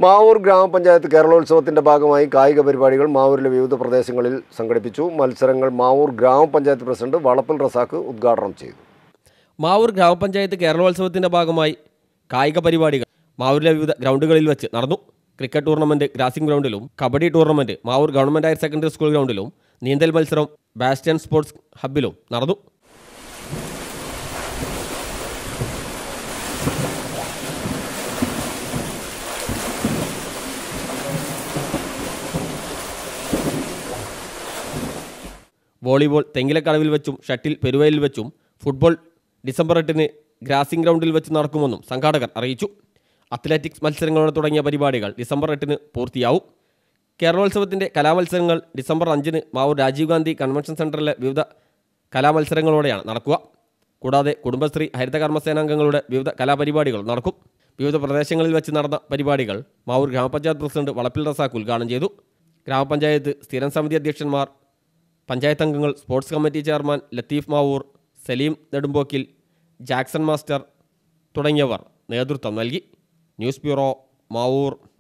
മാവൂർ ഗ്രാമപഞ്ചായത്ത് കേരളോത്സവത്തിന്റെ ഭാഗമായി കായിക പരിപാടികൾ മാവൂരിലെ വിവിധ പ്രദേശങ്ങളിൽ സംഘടിപ്പിച്ചു. മത്സരങ്ങൾ മാവൂർ ഗ്രാമപഞ്ചായത്ത് പ്രസിഡന്റ് വളപ്പിൽ റസാഖ് ഉദ്ഘാടനം ചെയ്തു. മാവൂർ ഗ്രാമപഞ്ചായത്ത് കേരളോത്സവത്തിന്റെ ഭാഗമായി കായിക പരിപാടികൾ മാവൂരിലെ വിവിധ ഗ്രൗണ്ടുകളിൽ വെച്ച് നടന്നു. ക്രിക്കറ്റ് ടൂർണമെന്റ് ഗ്രാസിംഗ് ഗ്രൗണ്ടിലും, kabaddi tournament Mavoor government higher secondary school ഗ്രൗണ്ടിലും, നീന്തൽ മത്സരം ബാസ്റ്റൺ സ്പോർട്സ് ഹബ്ബിലും നടന്നു. വോളിബോൾ തെങ്ങിലക്കടവിൽ വെച്ചും ഷട്ടിൽ പെരുവയലിൽ വെച്ചും, ഫുട്ബോൾ ഡിസംബർ 8-ന് ഗ്രാസിംഗ് ഗ്രൗണ്ടിൽ വെച്ച് നടക്കുമെന്നും സംഘാടകർ അറിയിച്ചു. അത്ലറ്റിക്സ് മത്സരങ്ങളോടെ തുടങ്ങിയ പരിപാടികൾ ഡിസംബർ 8-ന് പൂർത്തിയാവും. കേരളോത്സവത്തിൻ്റെ കലാമത്സരങ്ങൾ ഡിസംബർ 5-ന് മാവൂർ രാജീവ് ഗാന്ധി കൺവെൻഷൻ സെൻറ്ററിലെ വിവിധ കലാമത്സരങ്ങളോടെയാണ് നടക്കുക. കൂടാതെ കുടുംബശ്രീ ഹരിതകർമ്മസേനാംഗങ്ങളുടെ വിവിധ കലാപരിപാടികൾ നടക്കും. വിവിധ പ്രദേശങ്ങളിൽ വെച്ച് നടന്ന പരിപാടികൾ മാവൂർ ഗ്രാമപഞ്ചായത്ത് പ്രസിഡന്റ് വളപ്പിൽ റസാഖ് ഉദ്ഘാടനം ചെയ്തു. ഗ്രാമപഞ്ചായത്ത് സ്ഥിരം സമിതി അധ്യക്ഷന്മാർ, പഞ്ചായത്ത് അംഗങ്ങൾ, sports committee chairman Latheef Mavoor, Saleem നെടുമ്പോക്കിൽ, ജാക്സൺ മാസ്റ്റർ തുടങ്ങിയവർ നേതൃത്വം നൽകി. News bureau, Mavoor.